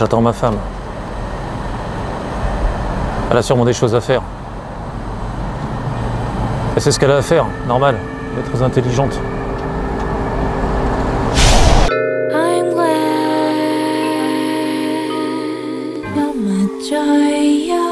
J'attends ma femme. Elle a sûrement des choses à faire. Et c'est ce qu'elle a à faire, normal. Elle est très intelligente. I'm glad you're my joy.